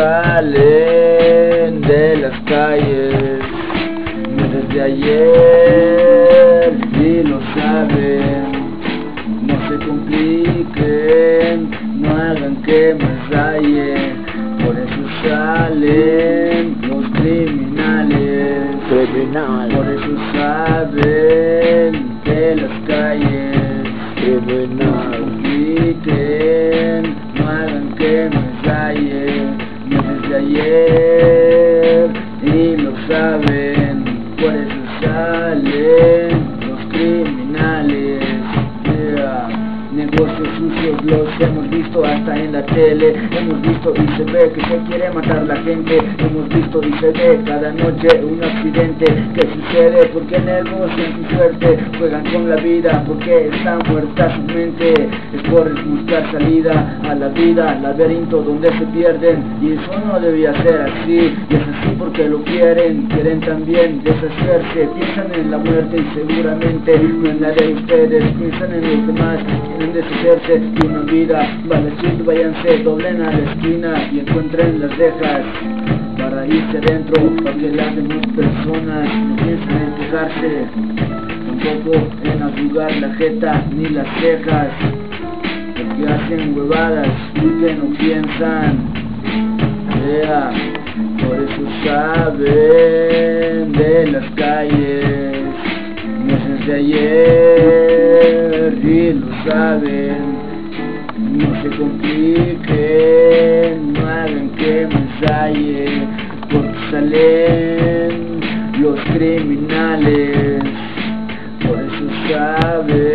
salen de las calles desde ayer y lo saben. No se compliquen, no hagan que me raye, por eso salen los criminales. Por eso saben de las calles. No se compliquen, no hagan que me raye, desde ayer y lo saben. Por eso salen los criminales. Negocios sucios los hemos visto hasta en la tele. Hemos visto y se ve que se quiere matar la gente. Hemos visto y se ve cada noche un accidente que sucede porque negocian su suerte. Juegan con la vida porque está muerta su mente. Es por buscar salida a la vida, laberinto donde se pierden. Y eso no debía ser así. Y es así porque lo quieren. Quieren también deshacerse. Piensan en la muerte y seguramente no en la de ustedes. Piensan en los demás. Deshacerse de una vida, vale, sí, váyanse, doblen a la esquina y encuentren las rejas para irse adentro, para que las demás personas no piensen en quejarse, tampoco en arrugar la jeta ni las cejas, porque hacen huevadas y que no piensan. Por eso saben de las calles meses de ayer y lo saben. No se compliquen, no hagan que me ensaye, porque salen los criminales. Por eso saben